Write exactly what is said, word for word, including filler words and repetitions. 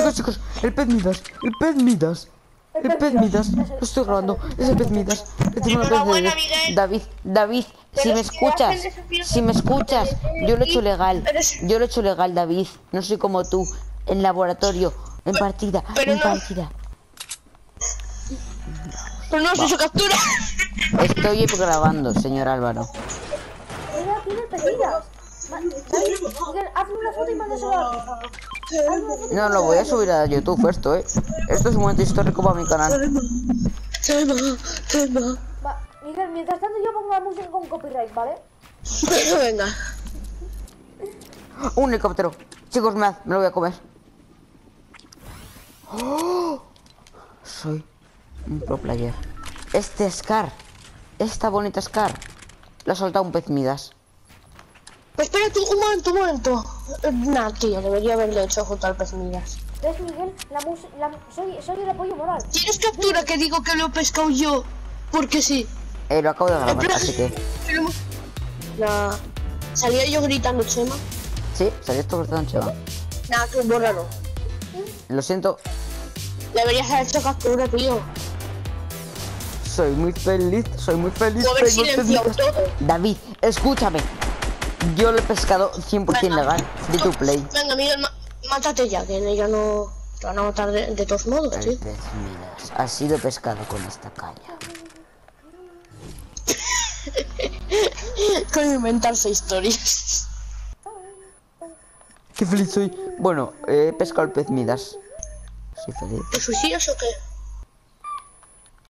Chicos, chicos, el pez Midas, el pez Midas. El pez Midas, lo estoy grabando, es el pez Midas. Enhorabuena, Miguel. David, David, si Pero me si escuchas, hacen desafíos si me escuchas, yo lo he hecho legal. Pero es- Yo lo he hecho legal, David. No soy como tú, en laboratorio, en partida, pero en no. partida. Pero no has hecho captura. Estoy grabando, señor Álvaro. Mira, tiene pedidas. David, Miguel, hazme una foto y mándasela a ti. No, lo voy a subir a YouTube esto, eh. Esto es un momento histórico para mi canal. Tema, tema. Va, Miguel, mientras tanto yo pongo la música con copyright, ¿vale? Venga. Un helicóptero. Chicos, me, me lo voy a comer. ¡Oh! Soy un pro player. Este Scar, esta bonita Scar, la ha soltado un pez Midas. Espérate, un momento, un momento. Eh, Nah, tío, debería haberle hecho junto al pez Midas. ¿Ves, Miguel? La música... La... Soy, soy el apoyo moral. ¿Tienes captura que digo que lo he pescado yo? Porque sí. Eh, lo acabo de grabar, Espera, así que... pero- La... Salía yo gritando, Chema. Sí, salió esto por tan chaval. Nada, que bórralo. Lo siento, Deberías haber hecho captura, tío. soy muy feliz, soy muy feliz. O haber tengo silenciado pez Midas. todo. David, escúchame. Yo lo he pescado cien por cien Venga. legal, free to play. Venga, Miguel, ma- mátate ya, que ya no... Te van a matar de, de todos modos, El tío. pez Midas ha sido pescado con esta caña. Con inventarse historias. Qué feliz soy. Bueno, he pescado el pez Midas. Soy feliz. ¿Te suicidas o qué?